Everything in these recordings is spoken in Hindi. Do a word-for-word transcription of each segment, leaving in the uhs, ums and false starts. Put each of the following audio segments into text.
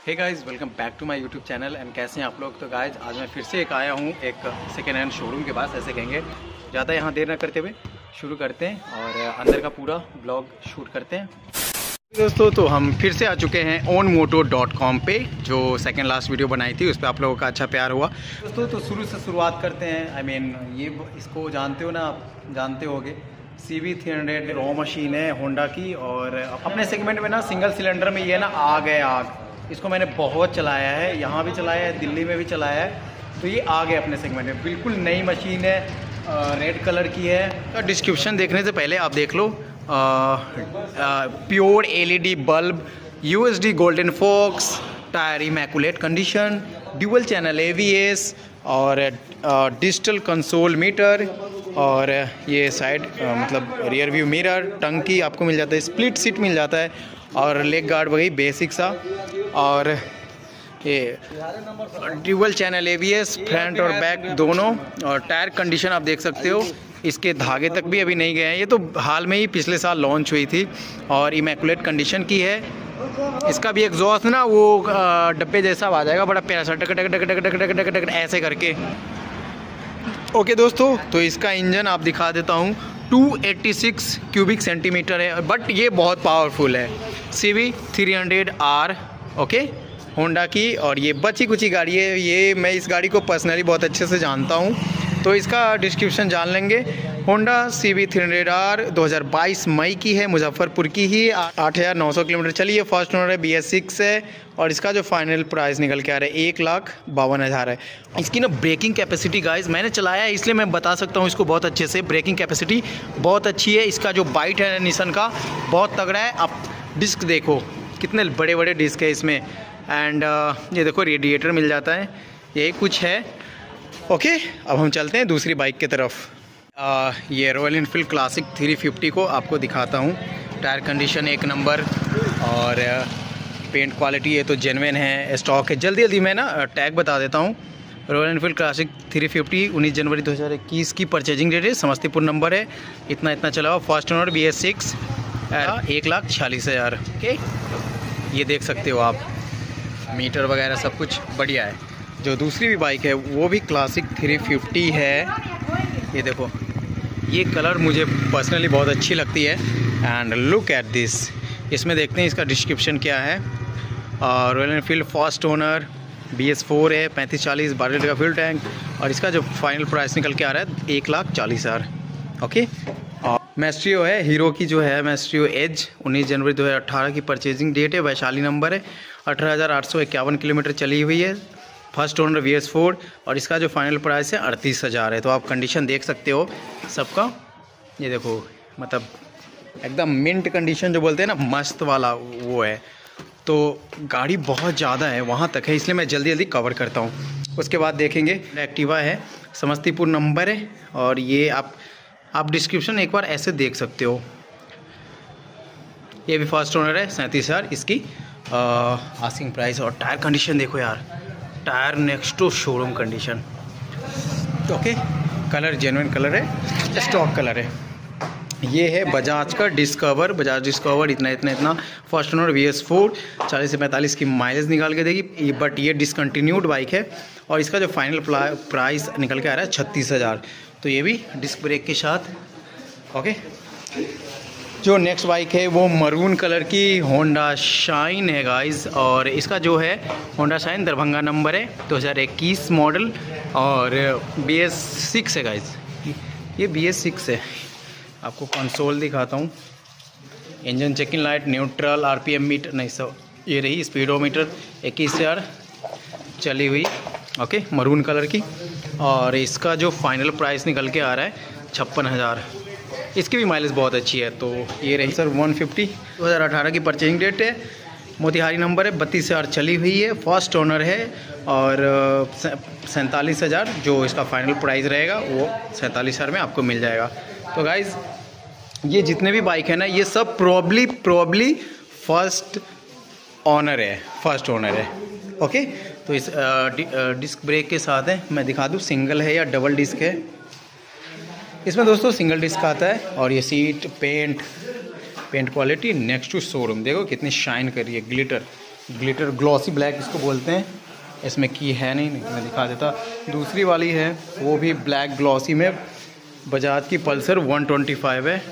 Hey guys, welcome back to my YouTube channel. And कैसे हैं आप लोग। तो गाइस आज मैं फिर से एक आया हूँ एक सेकेंड हैंड शोरूम के पास, ऐसे कहेंगे। ज़्यादा यहाँ देर न करते हुए शुरू करते हैं और अंदर का पूरा ब्लॉग शूट करते हैं। दोस्तों तो हम फिर से आ चुके हैं ओन मोटो डॉट कॉम पे, जो सेकेंड लास्ट वीडियो बनाई थी उस पर आप लोगों का अच्छा प्यार हुआ। दोस्तों तो शुरू से शुरुआत करते हैं। आई I मीन mean, ये इसको जानते हो ना, आप जानते होगे। C B three hundred R machine है होंडा की, और अपने सेगमेंट में ना सिंगल सिलेंडर में ये ना आग है आग। इसको मैंने बहुत चलाया है, यहाँ भी चलाया है, दिल्ली में भी चलाया है, तो ये आ गए अपने सेगमेंट में। बिल्कुल नई मशीन है, रेड कलर की है। तो डिस्क्रिप्शन देखने से पहले आप देख लो। Pure LED bulb, USD golden fox, tyre immaculate condition, dual channel ABS और डिजिटल कंसोल मीटर, और ये साइड मतलब रियर व्यू मिरर, टंकी आपको मिल जाता है, स्प्लिट सीट मिल जाता है, और लेग गार्ड वही बेसिक सा, और ये ड्यूअल चैनल एवीएस फ्रंट और बैक दोनों, और टायर कंडीशन आप देख सकते हो। इसके धागे तक भी अभी नहीं गए हैं, ये तो हाल में ही पिछले साल लॉन्च हुई थी, और इमैकुलेट कंडीशन की है। इसका भी एग्जॉस्ट ना वो डब्बे जैसा आ जाएगा, बड़ा प्यारा सा, टक टक टक टक टक टक टक टक ऐसे करके। ओके दोस्तों, तो इसका इंजन आप दिखा देता हूँ। Two eighty six cubic centimetre है, बट ये बहुत पावरफुल है। C B three hundred R, okay, Honda की। और ये बची कुची गाड़ी है, ये मैं इस गाड़ी को पर्सनली बहुत अच्छे से जानता हूँ, तो इसका डिस्क्रिप्शन जान लेंगे। Honda C B three hundred R दो हज़ार बाईस मई की है, मुजफ्फरपुर की ही, आठ हज़ार नौ सौ किलोमीटर चली है। फर्स्ट ओनर है, बी एस सिक्स है, और इसका जो फाइनल प्राइस निकल के आ रहा है एक लाख बावन हज़ार है। इसकी ना ब्रेकिंग कैपेसिटी गाइस, मैंने चलाया है इसलिए मैं बता सकता हूँ इसको बहुत अच्छे से। ब्रेकिंग कैपेसिटी बहुत अच्छी है। इसका जो बाइट है निसान का बहुत तगड़ा है। आप डिस्क देखो कितने बड़े बड़े डिस्क है इसमें, एंड uh, ये देखो रेडिएटर मिल जाता है, यही कुछ है। ओके okay, अब हम चलते हैं दूसरी बाइक की तरफ। uh, ये Royal Enfield classic three fifty को आपको दिखाता हूँ। टायर कंडीशन एक नंबर, और uh, पेंट क्वालिटी ये तो जेन्युइन है, स्टॉक है। जल्दी जल्दी मैं ना टैग बता देता हूँ। Royal Enfield classic three fifty उन्नीस जनवरी दो हज़ार इक्कीस की परचेजिंग डेट है, समस्तीपुर नंबर है, इतना इतना चला हुआ। First owner B S six, एक लाख छियालीस हज़ार। ओके, ये देख सकते हो आप, मीटर वगैरह सब कुछ बढ़िया है। जो दूसरी भी बाइक है वो भी क्लासिक थ्री फिफ्टी है। ये देखो, ये कलर मुझे पर्सनली बहुत अच्छी लगती है, एंड लुक एट दिस। इसमें देखते हैं इसका डिस्क्रिप्शन क्या है। Royal Enfield first owner, B S four है, पैंतीस चालीस, बारह लीटर का फ्यूल टैंक, और इसका जो फाइनल प्राइस निकल के आ रहा है एक लाख चालीस हज़ार। ओके, मैस्ट्रियो है, हीरो की जो है मैस्ट्रियो एज, उन्नीस जनवरी दो हज़ार अठारह की परचेजिंग डेट है, वैशाली नंबर है, अठारह हज़ार आठ सौ इक्यावन किलोमीटर चली हुई है। First owner B S four, और इसका जो फाइनल प्राइस है अड़तीस हज़ार है। तो आप कंडीशन देख सकते हो सबका, ये देखो, मतलब एकदम मिंट कंडीशन जो बोलते हैं ना, मस्त वाला वो है। तो गाड़ी बहुत ज़्यादा है, वहाँ तक है, इसलिए मैं जल्दी जल्दी कवर करता हूँ। उसके बाद देखेंगे एक्टिवा है, समस्तीपुर नंबर है, और ये आप आप डिस्क्रिप्शन एक बार ऐसे देख सकते हो। ये भी फर्स्ट ओनर है, सैंतीस हज़ार इसकी आस्किंग प्राइस। और टायर कंडीशन देखो यार, tyre next to showroom condition. Okay, colour genuine colour है, स्टॉक कलर है। ये है बजाज का डिस्कवर, बजाज डिस्कवर, इतना इतना इतना। First owner B S four, चालीस से पैंतालीस की माइलेज निकाल के देगी, बट ये डिसकंटिन्यूड बाइक है, और इसका जो फाइनल प्राइस निकल के आ रहा है छत्तीस हज़ार। तो ये भी डिस्क ब्रेक के साथ। ओके, जो नेक्स्ट बाइक है वो मरून कलर की होंडा शाइन है गाइस, और इसका जो है होंडा शाइन दरभंगा नंबर है, दो हज़ार इक्कीस मॉडल, और बी एस सिक्स है गाइस, ये बी एस सिक्स है। आपको कंसोल दिखाता हूँ, engine checking light, neutral, RPM meter, नहीं सो ये रही स्पीडोमीटर, इक्कीस हज़ार चली हुई। ओके, मरून कलर की, और इसका जो फाइनल प्राइस निकल के आ रहा है छप्पन हज़ार। इसकी भी माइलेज बहुत अच्छी है। तो ये रही सर वन फिफ्टी, दो हज़ार अठारह की परचेजिंग डेट है, मोतिहारी नंबर है, बत्तीस हज़ार चली हुई है, फर्स्ट ओनर है, और सैंतालीस हज़ार जो इसका फाइनल प्राइस रहेगा वो सैंतालीस हज़ार में आपको मिल जाएगा। तो गाइज़ ये जितने भी बाइक है ना, ये सब प्रॉब्ली प्रॉब्ली फर्स्ट ओनर है, फर्स्ट ओनर है। ओके, तो इस डिस्क ब्रेक के साथ है, मैं दिखा दूँ सिंगल है या डबल डिस्क है। इसमें दोस्तों सिंगल डिस्क आता है, और ये seat, paint paint quality next to showroom. देखो कितनी शाइन कर रही है, ग्लिटर, ग्लिटर ग्लॉसी ब्लैक इसको बोलते हैं। इसमें की है नहीं, नहीं मैं दिखा देता। दूसरी वाली है वो भी ब्लैक ग्लॉसी में, बजाज की पल्सर वन ट्वेंटी फाइव है।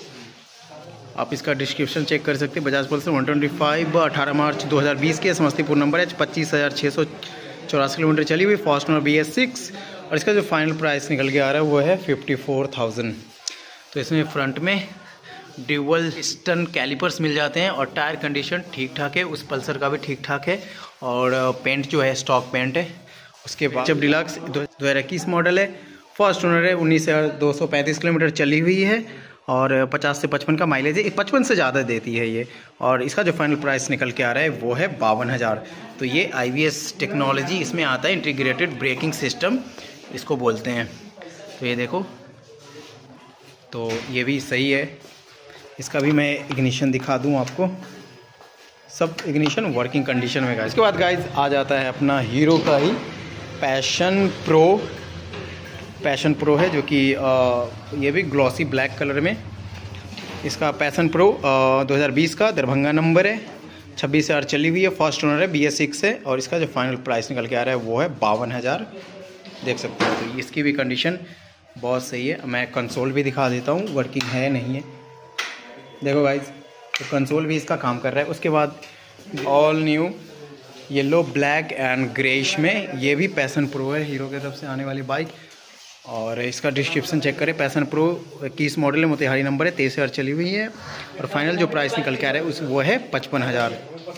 आप इसका डिस्क्रिप्शन चेक कर सकते हैं। Bajaj Pulsar one twenty five अठारह मार्च दो हज़ार बीस के, समस्तीपुर नंबर है, पच्चीस हज़ार छः सौ चौरासी किलोमीटर चली हुई, fast owner B S six. और इसका जो फाइनल प्राइस निकल के आ रहा है वो है फिफ्टी फोर थाउजेंड। तो इसमें फ्रंट में ड्यूअल स्टन कैलिपर्स मिल जाते हैं और टायर कंडीशन ठीक ठाक है, उस पल्सर का भी ठीक ठाक है। और पेंट जो है स्टॉक पेंट है। उसके बाद जब डिलक्स दो हज़ार इक्कीस मॉडल है, फर्स्ट ओनर है, उन्नीस हज़ार दो सौ पैंतीस किलोमीटर चली हुई है और पचास से पचपन का माइलेज है, पचपन से ज़्यादा देती है ये। और इसका जो फाइनल प्राइस निकल के आ रहा है वो है बावन हज़ार। तो ये आई वी एस टेक्नोलॉजी इसमें आता है, इंटीग्रेटेड ब्रेकिंग सिस्टम इसको बोलते हैं। तो ये देखो, तो ये भी सही है। इसका भी मैं इग्निशन दिखा दूं आपको, सब इग्निशन वर्किंग कंडीशन में गाइस। इसके बाद गाइस आ जाता है अपना हीरो का ही पैशन प्रो। पैशन प्रो है जो कि ये भी ग्लॉसी ब्लैक कलर में। इसका पैशन प्रो दो हज़ार बीस का दरभंगा नंबर है, छब्बीस हज़ार चली हुई है, फर्स्ट ओनर है, बी एस सिक्स है। और इसका जो फाइनल प्राइस निकल के आ रहा है वो है बावन हज़ार, देख सकते हो। तो इसकी भी कंडीशन बहुत सही है। मैं कंसोल भी दिखा देता हूँ, वर्किंग है नहीं है, देखो गाइज। तो कंसोल भी इसका काम कर रहा है। उसके बाद all new yellow black and greyish में, ये भी पैशन प्रो है, हीरो की तरफ से आने वाली बाइक। और इसका डिस्क्रिप्शन चेक करें। पैशन प्रो इक्कीस मॉडल है, मोतिहारी नंबर है, तेईस हज़ार चली हुई है। और फाइनल जो प्राइस निकल के आ रहा है उस वो है पचपन हज़ार।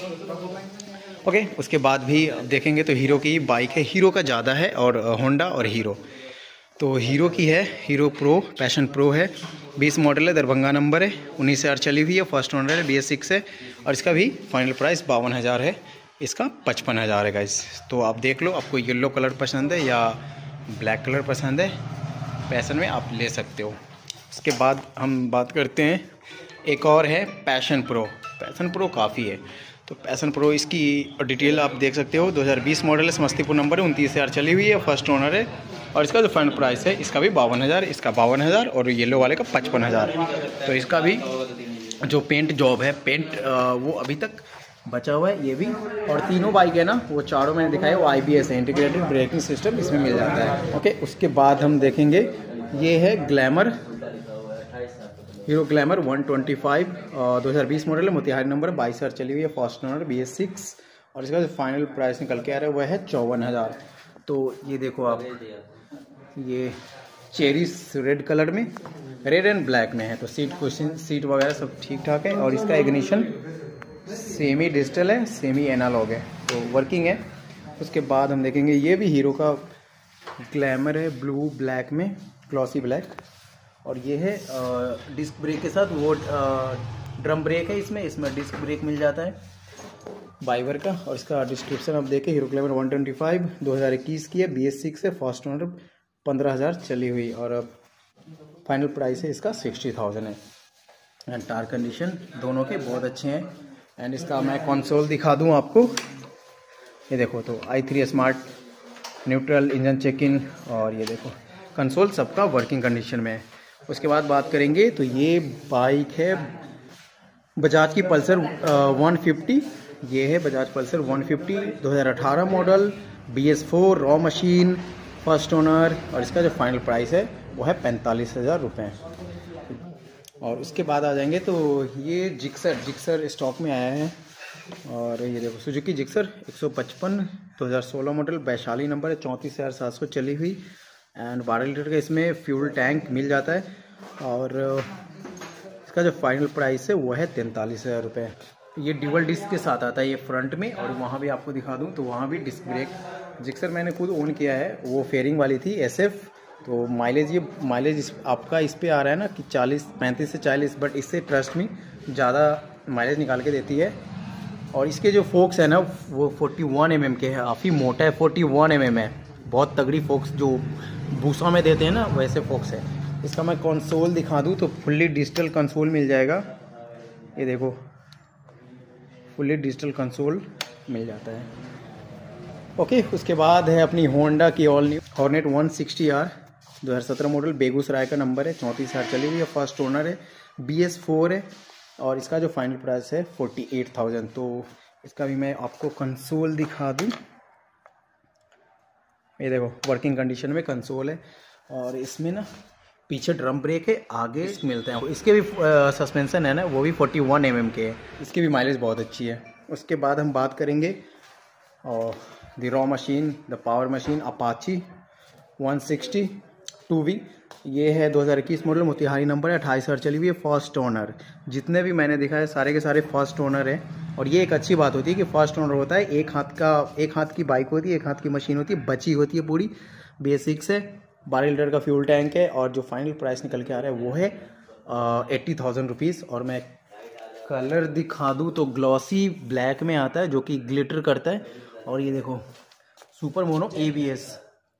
ओके, उसके बाद भी देखेंगे तो हीरो की बाइक है, हीरो का ज़्यादा है और होंडा और हीरो। तो हीरो की है, हीरो प्रो पैशन प्रो है, बीस मॉडल है, दरभंगा नंबर है, उन्नीस हज़ार चली हुई है, फर्स्ट ओनर है, बी एस सिक्स है। और इसका भी फाइनल प्राइस बावन हज़ार है, इसका पचपन हज़ार है गाइस। तो आप देख लो, आपको येलो कलर पसंद है या ब्लैक कलर पसंद है, पैशन में आप ले सकते हो। उसके बाद हम बात करते हैं, एक और है पैशन प्रो। पैशन प्रो काफ़ी है, तो पैशन प्रो इसकी डिटेल आप देख सकते हो। दो हज़ार बीस मॉडल है, समस्तीपुर नंबर है, उनतीस हज़ार चली हुई है, फर्स्ट ओनर है। और इसका जो फाइनल प्राइस है इसका भी बावन हज़ार, इसका बावन हज़ार और येलो वाले का पचपन हज़ार। तो इसका भी जो पेंट जॉब है, पेंट वो अभी तक बचा हुआ है, ये भी। और तीनों बाइक है ना, वो चारों मैंने दिखाया वो आई बी एस है, इंटीग्रेटेड ब्रेकिंग सिस्टम इसमें मिल जाता है। ओके, उसके बाद हम देखेंगे, ये है Glamour, Hero Glamour one twenty five, दो हज़ार बीस मॉडल है, मोतिहारी नंबर, बाईस हज़ार चली हुई है, first owner, B S six. और इसका जो फाइनल प्राइस निकल के आ रहा है वह है चौवन हज़ार। तो ये देखो आप, ये चेरीस रेड कलर में, रेड एंड ब्लैक में है। तो सीट कुशन सीट वगैरह सब ठीक ठाक है। और इसका इग्निशन सेमी डिजिटल है, सेमी एनालॉग है, तो वर्किंग है। उसके बाद हम देखेंगे, ये भी हीरो का ग्लैमर है, ब्लू ब्लैक में, ग्लॉसी ब्लैक। और ये है डिस्क ब्रेक के साथ, वो ड्रम ब्रेक है इसमें इसमें डिस्क ब्रेक मिल जाता है बाइवर का। और इसका डिस्क्रिप्शन आप देखें, Hero Glamour one twenty five दो हज़ार इक्कीस की है, बी एस सिक्स है, फर्स्ट ओनर, पंद्रह हज़ार चली हुई। और फाइनल प्राइस है इसका सिक्सटी थाउजेंड है। एंड टायर कंडीशन दोनों के बहुत अच्छे हैं। एंड इसका मैं कंसोल दिखा दूं आपको, ये देखो। तो I three smart neutral engine check in, और ये देखो कंसोल सबका वर्किंग कंडीशन में है। उसके बाद बात करेंगे, तो ये बाइक है बजाज की पल्सर वन फिफ्टी। ये है बजाज पल्सर वन फिफ्टी दो हज़ार अठारह model, B S four, raw machine, first owner. और इसका जो फाइनल प्राइस है वो है पैंतालीस हज़ार रुपये। और उसके बाद आ जाएंगे, तो ये जिक्सर जिक्सर स्टॉक में आया है। और ये देखो सुजुकी जिक्सर एक सौ पचपन दो हज़ार सोलह मॉडल, वैशाली नंबर है, चौंतीस हज़ार सात सौ चली हुई। एंड बारह लीटर का इसमें फ्यूल टैंक मिल जाता है। और इसका जो फाइनल प्राइस है वो है तैंतालीस हज़ार रुपये। ये ड्यूअल डिस्क के साथ आता है ये फ्रंट में। और वहाँ भी आपको दिखा दूँ, तो वहाँ भी डिस्क ब्रेक जिक्सर मैंने खुद ओन किया है, वो फेयरिंग वाली थी एस एफ। तो माइलेज ये माइलेज इस, आपका इस पे आ रहा है ना कि चालीस पैंतीस से चालीस, बट इससे ट्रस्ट में ज़्यादा माइलेज निकाल के देती है। और इसके जो फोक्स है ना वो इकतालीस एम एम के है, काफ़ी मोटा है, इकतालीस एम एम है, बहुत तगड़ी फोक्स जो भूसा में देते हैं ना वैसे फोक्स है। इसका मैं कंसोल दिखा दूँ तो फुल्ली डिजिटल कंसोल मिल जाएगा, ये देखो फुल्ली डिजिटल कंसोल मिल जाता है। ओके, उसके बाद है अपनी होंडा की all new Hornet one sixty R दो हज़ार सत्रह मॉडल, बेगूसराय का नंबर है, चौंतीस हज़ार चली हुई है, फर्स्ट ओनर है, बी एस फोर है। और इसका जो फाइनल प्राइस है फोर्टी एट थाउजेंड। तो इसका भी मैं आपको कंसोल दिखा दूँ। ये देखो वर्किंग कंडीशन में कंसोल है और इसमें ना पीछे ड्रम ब्रेक है, आगे मिलते हैं। इसके भी सस्पेंशन है ना, वो भी फोर्टी वन एम एम के है। इसकी भी माइलेज बहुत अच्छी है। उसके बाद हम बात करेंगे और the raw machine, the power machine Apache one sixty two V. ये है दो हज़ार इक्कीस मॉडल, मोतिहारी नंबर है, अट्ठाईस हज़ार चली हुई है, फर्स्ट ओनर। जितने भी मैंने देखा है सारे के सारे फर्स्ट ओनर है। और ये एक अच्छी बात होती है कि फर्स्ट ओनर होता है, एक हाथ का एक हाथ की बाइक होती है, एक हाथ की मशीन होती है, बची होती है पूरी। बेसिक्स है, बारह लीटर का फ्यूल टैंक है और जो फाइनल प्राइस निकल के आ रहा है वो है एट्टी थाउजेंड रुपीज़। और मैं कलर दिखा दूँ तो ग्लॉसी ब्लैक में आता है जो कि ग्लिटर करता है। और ये देखो super mono A B S,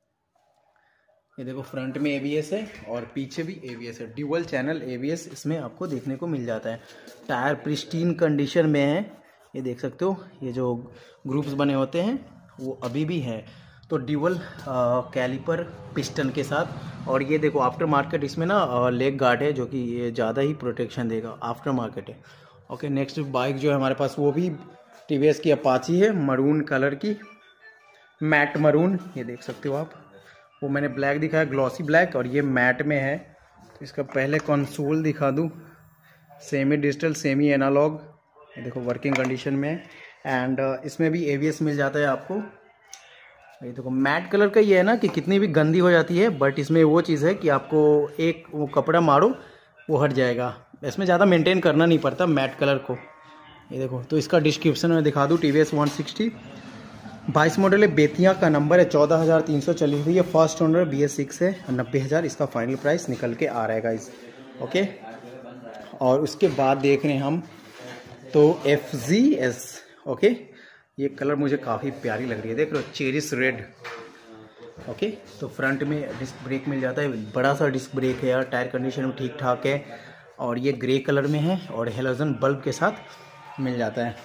ये देखो फ्रंट में ए बी एस है और पीछे भी ए बी एस है, dual channel A B S इसमें आपको देखने को मिल जाता है। टायर प्रिस्टीन कंडीशन में है, ये देख सकते हो। ये जो ग्रुप्स बने होते हैं वो अभी भी हैं। तो ड्यूअल कैलिपर पिस्टन के साथ। और ये देखो आफ्टर मार्केट इसमें ना लेग गार्ड है जो कि ये ज़्यादा ही प्रोटेक्शन देगा, आफ्टर मार्केट है। ओके, नेक्स्ट बाइक जो है हमारे पास वो भी टी वी एस की अपाची है, मरून कलर की, मैट मरून, ये देख सकते हो आप। वो मैंने ब्लैक दिखाया, ग्लॉसी ब्लैक, और ये मैट में है। तो इसका पहले कंसोल दिखा दूँ, सेमी डिजिटल सेमी एनालॉग, ये देखो वर्किंग कंडीशन में। एंड uh, इसमें भी ए बी एस मिल जाता है आपको। ये देखो मैट कलर का ये है ना कि कितनी भी गंदी हो जाती है, बट इसमें वो चीज़ है कि आपको एक वो कपड़ा मारो वो हट जाएगा। इसमें ज़्यादा मेंटेन करना नहीं पड़ता मैट कलर को। ये देखो, तो इसका डिस्क्रिप्शन में दिखा दूँ, T V S one sixty बाईस मॉडल है, बेतिया का नंबर है, चौदह हज़ार तीन सौ चली हुई है, first owner, B S six है, नब्बे हज़ार इसका फाइनल प्राइस निकल के आ रहा है गाइस। ओके, और उसके बाद देख रहे हैं हम तो एफ जी एस। ओके, ये कलर मुझे काफ़ी प्यारी लग रही है, देख लो, चेरिस रेड। ओके, तो फ्रंट में डिस्क ब्रेक मिल जाता है, बड़ा सा डिस्क ब्रेक है यार, टायर कंडीशन में ठीक ठाक है। और ये ग्रे कलर में है और हेलोजन बल्ब के साथ मिल जाता है।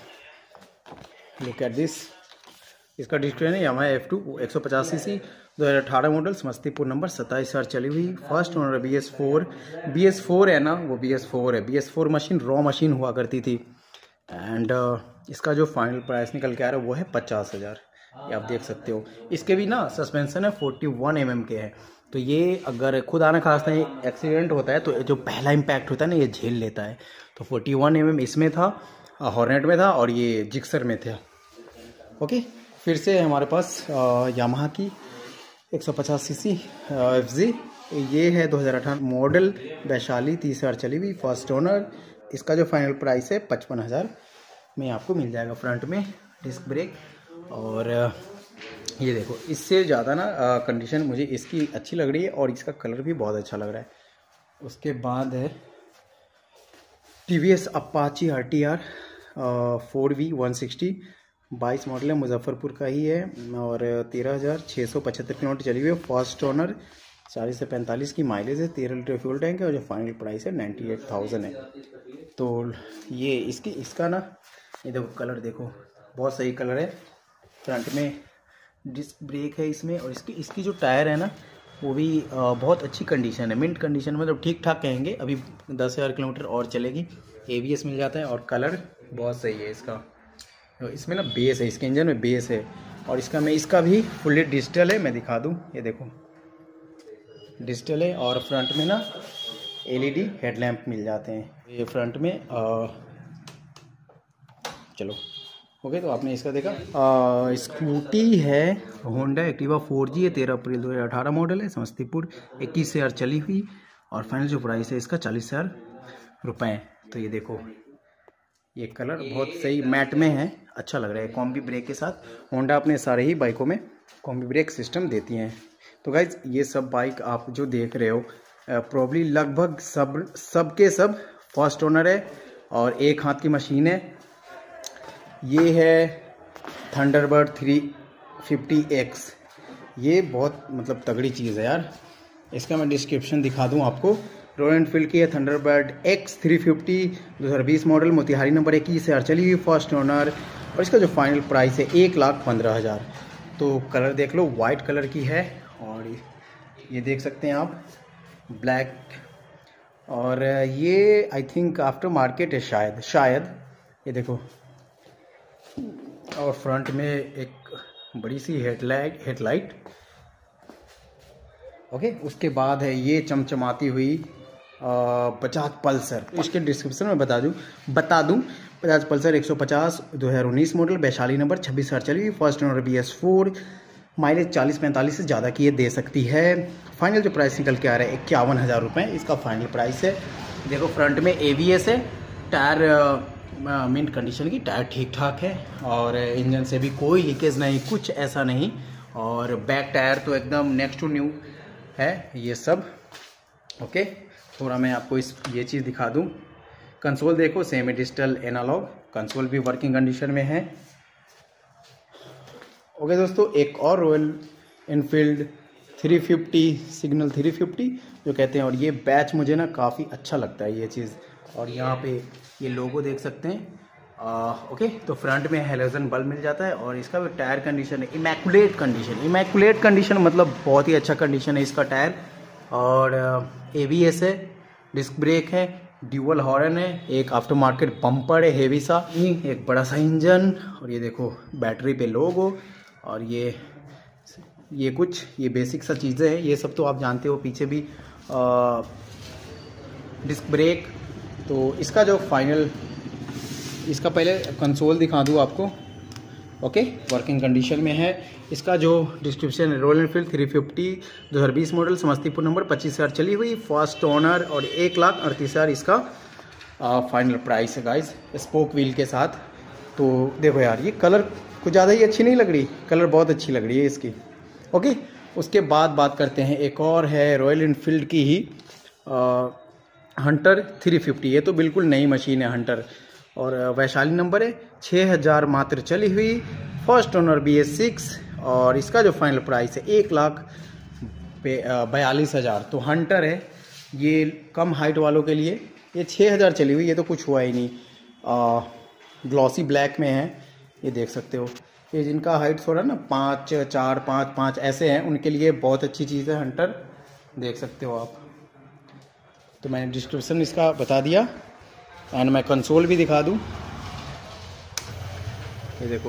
लुक एट दिस, इसका डिस्प्ले है यामाहा एफ टू एक सौ पचास सी सी दो हज़ार अठारह मॉडल, समस्तीपुर नंबर, सत्ताईस हज़ार चली हुई, first owner, B S four. B S four है ना, वो बी एस फोर है, B S four machine raw machine हुआ करती थी। एंड uh, इसका जो फाइनल प्राइस निकल के आ रहा है वो है पचास हज़ार, ये आप देख सकते हो। इसके भी ना सस्पेंशन है फोर्टी वन एम एम के है। तो ये अगर खुद आना खास नहीं एक्सीडेंट होता है तो जो पहला इम्पैक्ट होता है ना ये झेल लेता है। तो फोर्टी वन एम एम इसमें था, हॉर्नेट में था और ये जिक्सर में था। ओके, फिर से हमारे पास यामाहा की एक सौ पचास सी सी एफ जी, ये है दो हज़ार अठारह मॉडल, वैशाली, तीस हज़ार चली हुई, फर्स्ट ओनर। इसका जो फाइनल प्राइस है पचपन हज़ार में आपको मिल जाएगा। फ्रंट में डिस्क ब्रेक और ये देखो, इससे ज़्यादा ना कंडीशन मुझे इसकी अच्छी लग रही है और इसका कलर भी बहुत अच्छा लग रहा है। उसके बाद है T V S Apache R T R four V one sixty, बाईस मॉडल है, मुजफ्फरपुर का ही है और तेरह हज़ार छः सौ पचहत्तर किलोमीटर चली हुई है, फर्स्ट ओनर, चालीस से पैंतालीस की माइलेज है, तेरह लीटर फ्यूल टैंक है और जो फाइनल प्राइस है नाइन्टी एट थाउजेंड है। तो ये इसकी इसका ना ये देखो कलर देखो, बहुत सही कलर है। फ्रंट में डिस्क ब्रेक है इसमें और इसकी इसकी जो टायर है ना वो भी आ, बहुत अच्छी कंडीशन है, मिंट कंडीशन, मतलब ठीक ठाक कहेंगे, अभी दस हज़ार किलोमीटर और चलेगी। ए बी एस मिल जाता है और कलर बहुत सही है इसका। तो इसमें ना बेस है, इसके इंजन में बेस है और इसका मैं इसका भी फुल्ली डिजिटल है, मैं दिखा दूँ, ये देखो डिजिटल है। और फ्रंट में ना एल ई डी हेडलैम्प मिल जाते हैं ये फ्रंट में। आ, चलो ओके, तो आपने इसका देखा। आ, स्कूटी है होंडा एक्टिवा फोर जी है, तेरह अप्रैल दो हज़ार अठारह मॉडल है, समस्तीपुर, इक्कीस हज़ार चली हुई और फाइनल जो प्राइस है इसका चालीस हज़ार रुपये। तो ये देखो, ये कलर बहुत सही मैट में है, अच्छा लग रहा है। कॉम्बी ब्रेक के साथ होंडा अपने सारे ही बाइकों में कॉम्बी ब्रेक सिस्टम देती हैं। तो गाइज ये सब बाइक आप जो देख रहे हो प्रॉब्ली लगभग सब सब के सब फर्स्ट ओनर है और एक हाथ की मशीन है। ये है थंडरबर्ड थ्री फिफ्टी एक्स, ये बहुत मतलब तगड़ी चीज़ है यार। इसका मैं डिस्क्रिप्शन दिखा दूं आपको। रॉयल एनफील्ड की है थंडरबर्ड एक्स थ्री फिफ्टी, दो हज़ार बीस मॉडल, मोतिहारी नंबर, इक्कीस हज़ार चली हुई, फर्स्ट ओनर और इसका जो फाइनल प्राइस है एक लाख पंद्रह हज़ार। तो कलर देख लो, वाइट कलर की है और ये देख सकते हैं आप ब्लैक, और ये आई थिंक आफ्टर मार्केट है शायद शायद ये देखो और फ्रंट में एक बड़ी सी हेडलाइट हेडलाइट ओके। उसके बाद है ये चमचमाती हुई बजाज पल्सर। इसके डिस्क्रिप्शन में बता दूं बता दूं बजाज पल्सर एक सौ पचास दो हज़ार उन्नीस मॉडल, वैशाली नंबर, छब्बीस हज़ार चली हुई, first owner B S four, mileage चालीस पैंतालीस से ज़्यादा की ये दे सकती है। फाइनल जो प्राइस निकल के आ रहा है इक्यावन हज़ार रुपये इसका फाइनल प्राइस है। देखो फ्रंट में ए बी एस है, टायर मिंट कंडीशन की, टायर ठीक ठाक है और इंजन से भी कोई लीकेज नहीं, कुछ ऐसा नहीं। और बैक टायर तो एकदम नेक्स्ट टू न्यू है ये सब ओके। थोड़ा मैं आपको इस ये चीज़ दिखा दूं। कंसोल देखो सेमी डिजिटल एनालॉग, कंसोल भी वर्किंग कंडीशन में है ओके दोस्तों। एक और Royal Enfield three fifty signal three fifty जो कहते हैं, और ये बैच मुझे ना काफ़ी अच्छा लगता है ये चीज़। और यहाँ पे ये लोगो देख सकते हैं आ, ओके। तो फ्रंट में हेलोजन बल्ब मिल जाता है और इसका भी टायर कंडीशन है इमैकुलेट कंडीशन। इमैकुलेट कंडीशन मतलब बहुत ही अच्छा कंडीशन है इसका टायर। और ए बी एस है, डिस्क ब्रेक है, ड्यूअल हॉर्न है, एक आफ्टर मार्केट बम्पर है हेवी सा, एक बड़ा सा इंजन, और ये देखो बैटरी पे लोगो, और ये ये कुछ ये बेसिक सा चीज़ें हैं, ये सब तो आप जानते हो। पीछे भी आ, डिस्क ब्रेक। तो इसका जो फाइनल, इसका पहले कंसोल दिखा दूँ आपको ओके, वर्किंग कंडीशन में है। इसका जो डिस्क्रिप्शन है, रॉयल एनफील्ड थ्री फिफ्टी दो हज़ार बीस मॉडल, समस्तीपुर नंबर, पच्चीस हज़ार चली हुई, फर्स्ट ओनर, और एक लाख अड़तीस हज़ार इसका आ, फाइनल प्राइस है गाइस, स्पोक व्हील के साथ। तो देखो यार ये कलर कुछ ज़्यादा ही अच्छी नहीं लग रही, कलर बहुत अच्छी लग रही है इसकी ओके। उसके बाद बात करते हैं, एक और है रॉयल एनफील्ड की ही आ, हंटर थ्री फिफ्टी। ये तो बिल्कुल नई मशीन है हंटर, और वैशाली नंबर है, छः हज़ार मात्र चली हुई, first owner B S six, और इसका जो फाइनल प्राइस है एक लाख बयालीस हज़ार। तो हंटर है ये कम हाइट वालों के लिए, ये छः हज़ार चली हुई, ये तो कुछ हुआ ही नहीं। ग्लॉसी ब्लैक में है, ये देख सकते हो। ये जिनका हाइट थोड़ा ना पाँच चार पाँच पाँच ऐसे हैं, उनके लिए बहुत अच्छी चीज़ है हंटर, देख सकते हो आप। तो मैंने डिस्क्रिप्शन इसका बता दिया, एंड मैं कंसोल भी दिखा दूं, ये देखो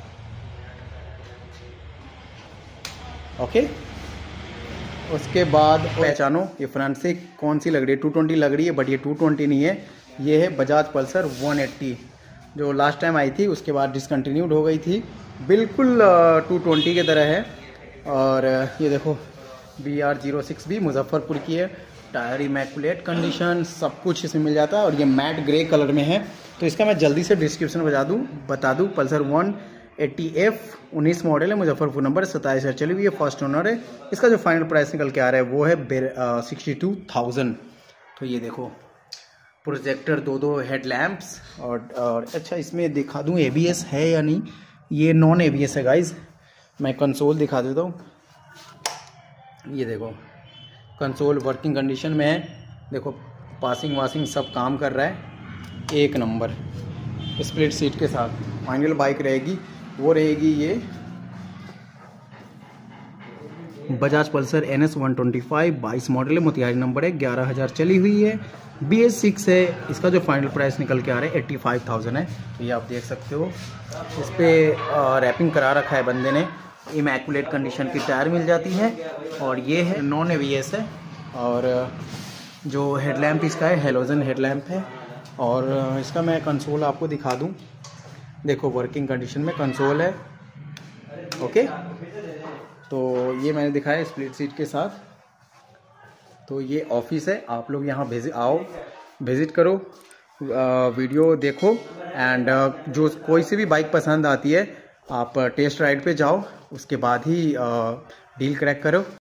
ओके। उसके बाद पहचानो ये फ्रंट से कौन सी लग रही है, टू ट्वेंटी लग रही है, बट ये टू ट्वेंटी नहीं है, ये है बजाज पल्सर वन एट्टी जो लास्ट टाइम आई थी, उसके बाद डिसकंटिन्यूड हो गई थी, बिल्कुल टू ट्वेंटी की तरह है। और ये देखो बी आर जीरो सिक्स भी मुजफ्फरपुर की है, टायर इमैकुलेट कंडीशन, सब कुछ इसमें मिल जाता है, और ये मैट ग्रे कलर में है। तो इसका मैं जल्दी से डिस्क्रिप्शन बता दूं बता दूं पल्सर वन एट्टी एफ उन्नीस मॉडल है, मुजफ्फरपुर नंबर, सत्ताईस हज़ार चली हुई है, फर्स्ट ओनर है। इसका जो फाइनल प्राइस निकल के आ रहा है वो है सिक्सटी टू थाउजेंड। तो ये देखो प्रोजेक्टर, दो दो हेड लैम्प्स, और, और अच्छा इसमें दिखा दूं ए बी एस है या नहीं, ये नॉन ए बी एस है गाइज। मैं कंसोल दिखा देता हूँ, ये देखो कंसोल वर्किंग कंडीशन में है, देखो पासिंग वासिंग सब काम कर रहा है एक नंबर, स्प्लिट सीट के साथ। फाइनल बाइक रहेगी वो रहेगी ये Bajaj Pulsar N S one twenty five, बाईस मॉडल है, मोतिहारी नंबर है, ग्यारह हज़ार चली हुई है, बी एस सिक्स है। इसका जो फाइनल प्राइस निकल के आ रहा है एट्टी फाइव थाउजेंड है। तो ये आप देख सकते हो, इस पर रैपिंग करा रखा है बंदे ने, इमैकुलेट कंडीशन की टायर मिल जाती है, और ये है नॉन ए बी एस है, और जो हेडलैम्प इसका है हेलोजन हेडलैम्प है। और इसका मैं कंसोल आपको दिखा दूं, देखो वर्किंग कंडीशन में कंसोल है ओके। तो ये मैंने दिखाया स्प्लिट सीट के साथ। तो ये ऑफिस है, आप लोग यहाँ विजिट आओ, विजिट करो, वीडियो देखो, एंड जो कोई सी भी बाइक पसंद आती है आप टेस्ट राइड पे जाओ, उसके बाद ही डील क्रैक करो।